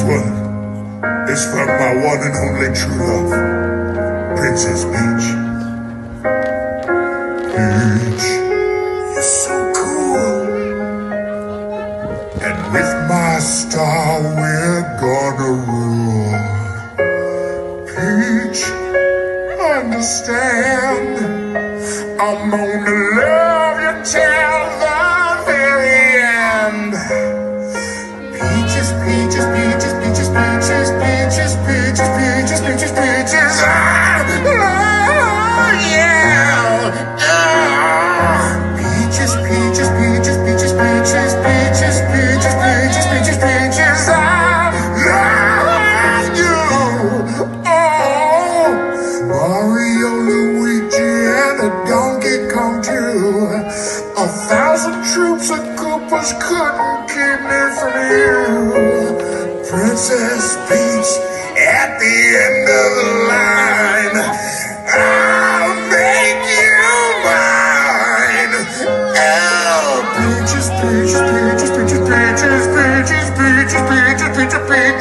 one is from my one and only true love, Princess Peach. Peach, you're so cool. And with my star we're gonna rule. Peach, understand, I'm gonna love you till the very end. Peaches, peaches, peaches, peaches, peaches, peaches, peaches, peaches, peaches, peaches, oh yeah. Peaches, peaches, peaches, peaches, peaches, peaches, peaches, peaches, peaches, peaches, I love you. Oh, Mario, Luigi, and a Donkey Kong too. 1,000 troops of Koopas couldn't keep me from you. Princess Peach, at the end of the line, I'll make you mine. Oh, peaches, peaches, peaches, peaches, peaches, peaches, peaches, peaches, peaches, peaches, peaches.